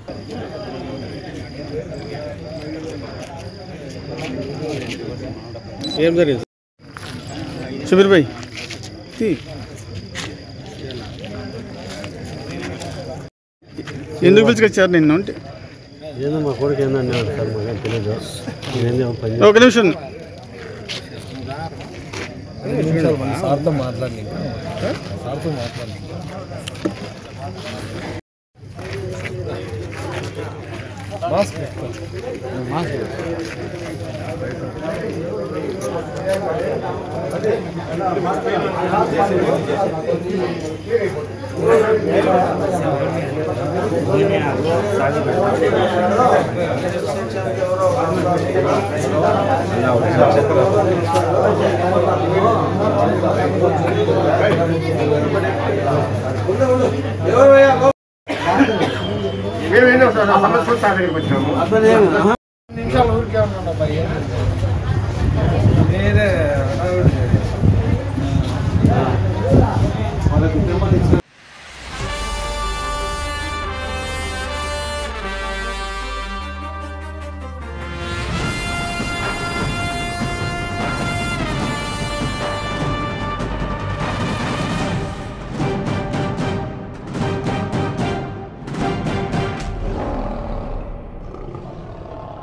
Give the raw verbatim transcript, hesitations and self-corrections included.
ఏం జరిగింది షబీర్ భాయ్ ఎందుకు పిలుచుకొచ్చారు నిన్ను అంటే ఏదో మా కొడుకు ఏందన్నా సార్ మాకు తెలియదు ఒక నిమిషం సార్తో మాట్లాడి సార్తో మాట్లాడి మాస్క్ మాస్క్ మేమేంటో సమస్య సాగరికి వచ్చాము నిమిషాలు ఊరికే ఉన్నాం అబ్బాయి